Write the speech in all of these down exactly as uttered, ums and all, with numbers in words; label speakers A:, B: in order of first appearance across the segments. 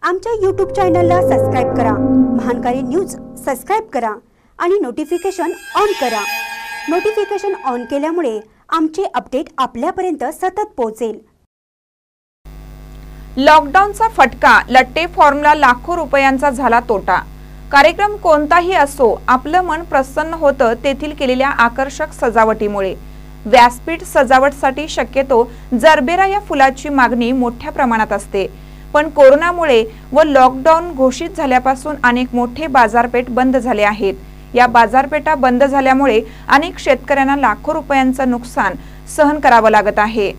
A: आमच्या यूट्यूब चॅनलला सबस्क्राइब करा, महानकारी न्यूज सबस्क्राइब करा आणि नोटिफिकेशन ऑन करा। नोटिफिकेशन ऑन केल्यामुळे आमचे अपडेट आपल्यापर्यंत सतत पोहोचेल।
B: लॉकडाऊनचा फटका, लट्टे फॉर्मला लाखो रुपयांचा झाला तोटा। कार्यक्रम कोणताही असो, आपलं मन प्रसन्न होतं तेथील केलेल्या आकर्षक सजावटीमुळे। व्यासपीठ सजावटसाठी शक्यतो जरबेरा या फुलाची मागणी मोठ्या प्रमाणात असते, पण कोरोनामुळे व लॉकडाऊन घोषित झाल्यापासून अनेक मोठे बाजारपेठ बंद झाले आहेत। या बाजारपेठा बंद झाल्यामुळे अनेक शेतकऱ्यांना लाखो रुपयांचं नुकसान सहन करावं लागत आहे।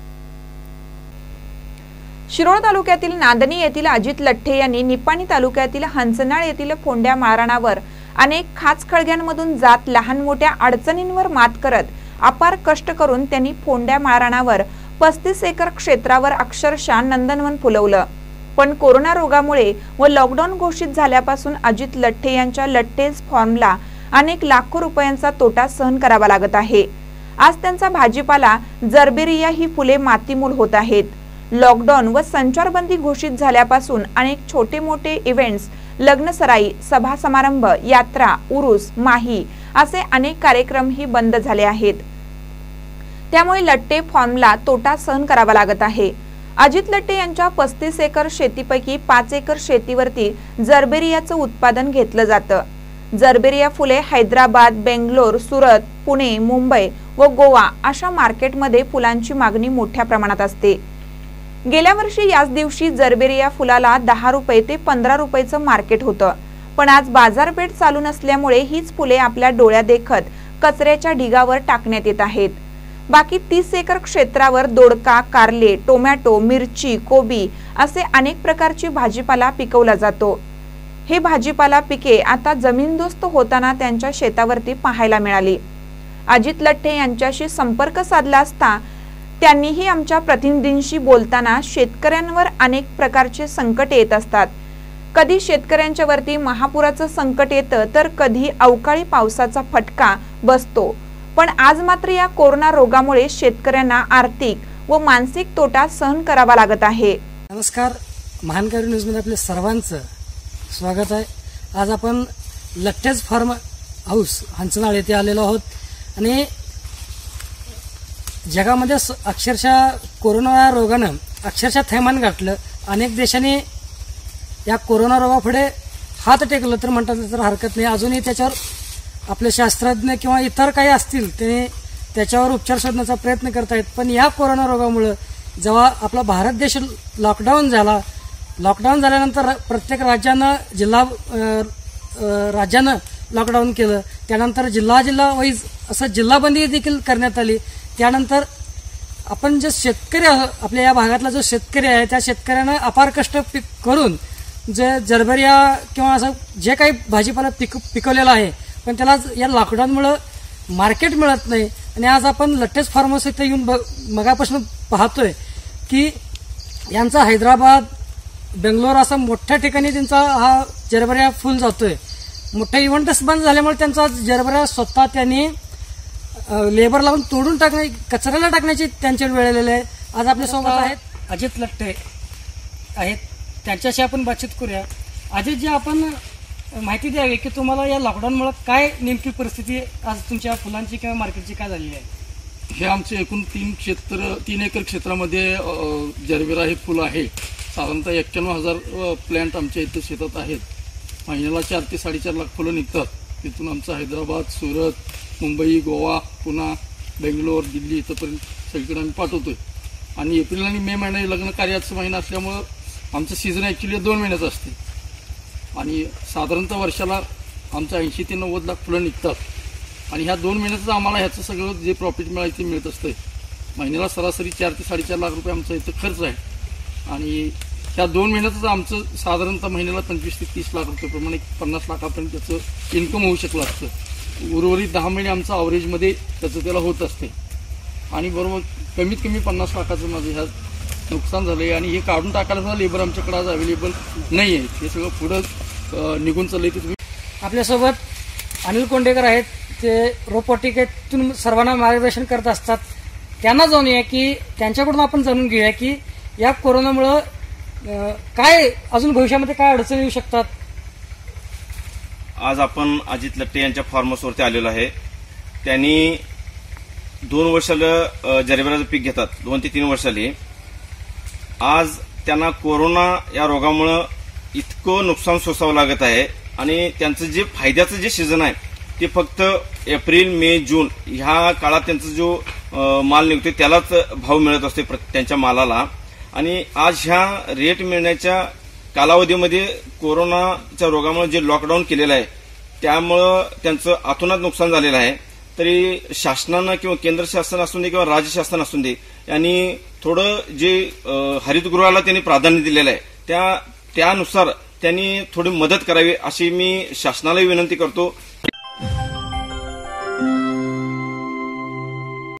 B: शिरोळ तालुक्यातील नांदणी येथील अजित लट्टे यांनी निपाणी तालुक्यातील हंसनाळ येथील फोंड्या माळरानावर अनेक खाचखळग्यांमधून जात लहान मोठ्या अडचणींवर मात करत अपार कष्ट करून त्यांनी फोंड्या माळरानावर पस्तीस एकर क्षेत्रावर अक्षरशः नंदनवन फुलवलं। पण कोरोना रोगामुळे व लॉकडाऊन घोषित झाल्यापासून अजित लट्टे यांच्या लट्टेज फॉर्मला अनेक लाखो रुपयांचा तोटा सहन करावा लागत आहे। आज त्यांचा भाजीपाला जरबेरिया ही फुले मातीमोल होत आहेत। लॉकडाऊन व संचारबंदी घोषित झाल्यापासून अनेक छोटे मोठे इव्हेंट्स, लग्नसराई, सभा समारंभ, यात्रा, उरूस, माही असे अनेक कार्यक्रम ही बंद झाले आहेत। त्यामुळे लट्टे फॉर्मला तोटा सहन करावा लागत आहे। अजित लट्टे यांच्या पस्तीस एकर शेतीपैकी पाच एकर शेतीवरती जरबेरियाचं उत्पादन घेतलं जातं। जरबेरिया फुले हैदराबाद, बेंगलोर, सुरत, पुणे, मुंबई व गोवा अशा मार्केटमध्ये फुलांची मागणी मोठ्या प्रमाणात असते। गेल्या वर्षी याच दिवशी जरबेरिया फुलाला दहा रुपये ते पंधरा रुपयाचं मार्केट होतं, पण आज बाजारपेठ चालू नसल्यामुळे हीच फुले आपल्या डोळ्या देखत कचऱ्याच्या ढिगावर टाकण्यात येत आहेत। बाकी तीस एकर क्षेत्रावर दोडका, कारले, टोमॅटो, मिरची, कोबी असे अनेक प्रकारची भाजीपाला पिकवला जातो। हे भाजीपाला पिके आता जमीनदोस्त होताना त्यांच्या शेतावरती पाहायला मिळाली। अजित लट्टे यांच्याशी संपर्क साधला असता त्यांनीही आमच्या प्रतिनिधींशी बोलताना शेतकऱ्यांवर अनेक प्रकारचे संकट येत असतात। कधी शेतकऱ्यांच्या वरती महापुराचं संकट येतं, तर कधी अवकाळी पावसाचा फटका बसतो। पण आज मात्र या कोरोना रोगामुळे शेतकऱ्यांना आर्थिक व मानसिक तोटा सहन करावा लागत आहे।
C: नमस्कार, महानकारी न्यूज मध्ये आपले सर्वांचं स्वागत आहे। आज आपण लट्टेज फार्म हाऊस हंसनाळ येथे आलेलो आहोत आणि जगामध्ये अक्षरशः कोरोना रोगानं अक्षरशः थैमान गाठलं। अनेक देशांनी या कोरोना रोगापुढे हात टेकलं तर म्हणतात तर हरकत नाही। अजूनही त्याच्यावर आपले शास्त्रज्ञ किंवा इतर काही असतील ते त्याच्यावर उपचार शोधण्याचा प्रयत्न करतायत। पण या कोरोना रोगामुळे जेव्हा आपला भारत देश लॉकडाऊन झाला, लॉकडाऊन झाल्यानंतर प्रत्येक राज्यानं जिल्हा राज्यानं लॉकडाऊन केलं। त्यानंतर जिल्हा जिल्हा वाईज असं जिल्हाबंदी देखील करण्यात आली। त्यानंतर आपण जे शेतकरी आपल्या या भागातला जो शेतकरी आहे त्या शेतकऱ्यानं अपार कष्ट पिक करून जे जरबेरिया किंवा असं जे काही भाजीपाला पिक पिकवलेला आहे, पण त्याला या लॉकडाऊनमुळे मार्केट मिळत नाही। आणि आज आपण लट्टेज फार्म हाऊस इथे येऊन मगापासून पाहतोय की यांचा हैदराबाद, बेंगलोर असं मोठ्या ठिकाणी त्यांचा हा जरबेरिया फुल जातोय। मोठे इव्हेंट्स बंद झाल्यामुळे त्यांचा जरबेरिया स्वतः त्यांनी लेबर लावून तोडून टाकणे, कचऱ्याला टाकण्याची त्यांच्या वेळ आलेली आहे। आज आपल्यासोबत आहेत अजित लट्टे आहेत, त्यांच्याशी आपण बातचीत करूया। अजित जी आपण माहिती द्यावी की तुम्हाला या लॉकडाऊनमुळे काय नेमकी परिस्थिती आज तुमच्या फुलांची किंवा मार्केटची काय झालेली आहे?
D: हे आमचे एकूण तीन क्षेत्र तीन एकर क्षेत्रामध्ये जरबेरा हे फुल आहे। साधारणतः एक्क्याण्णव हजार प्लॅन्ट आमच्या इथे शेतात आहेत। महिन्याला चार ते साडेचार लाख फुलं निघतात। तिथून आमचं हैदराबाद, सुरत, मुंबई, गोवा, पुणे, बेंगलोर, दिल्ली इथंपर्यंत सगळीकडे आम्ही पाठवतोय। आणि एप्रिल आणि मे महिना लग्न कार्याचा महिना असल्यामुळं आमचं सीझन ॲक्च्युली दोन महिन्याचं असते आणि साधारणतः वर्षाला आमचं ऐंशी ते नव्वद लाख फुलं निघतात। आणि ह्या दोन महिन्याचं आम्हाला ह्याचं सगळं जे प्रॉफिट मिळालं ते मिळत असतं। महिन्याला सरासरी चार ते साडेचार लाख रुपये आमचा इथं खर्च आहे आणि ह्या दोन महिन्यातच आमचं साधारणतः महिन्याला पंचवीस ते तीस लाख रुपये प्रमाणे पन्नास लाखापर्यंत त्याचं इन्कम होऊ शकलं असतं। उर्वरित दहा महिने आमचं अवरेजमध्ये त्याचं त्याला होत असते आणि बरोबर कमीत कमी पन्नास लाखाचं माझं ह्या नुकसान झालं आहे। आणि हे काढून टाकायला सुद्धा लेबर आमच्याकडे आज अवेलेबल नाही आहे। हे सगळं पुढं निघून चाललंय। ते तुम्ही
C: आपल्यासोबत अनिल कोंडेकर आहेत, ते रोबोटिकेतून सर्वांना मार्गदर्शन करत असतात। त्यांना जाणूया की त्यांच्याकडून आपण जाणून घेऊया की या कोरोनामुळे अं, काय अजून भविष्यामध्ये काय अडचणी येऊ शकतात?
E: आज आपण अजित लट्टे यांच्या फार्म हाऊसवरती आलेलो आहे. त्यांनी दोन वर्षाला जरबेराचं पीक घेतात, दोन ते तीन वर्षाली. आज त्यांना कोरोना या रोगामुळं इतकं नुकसान सोसावं लागत आहे आणि त्यांचं जे फायद्याचं जे सीझन आहे ते फक्त एप्रिल मे जून ह्या काळात त्यांचा जो अं, माल निघतोय त्यालाच भाव मिळत असतो त्यांच्या मालाला. आणि आज ह्या रेट मिळण्याच्या कालावधीमध्ये कोरोनाच्या रोगामुळे जे लॉकडाऊन केलेलं आहे त्यामुळं त्यांचं अतोनात नुकसान झालेलं आहे. तरी शासनानं किंवा केंद्र शासन असून दे किंवा राज्य शासन असून दे यांनी थोडं जे अं, हरितगृहाला त्यांनी प्राधान्य दिलेलं आहे त्या त्यानुसार त्यांनी थोडी मदत करावी अशी मी शासनालाही विनंती करतो.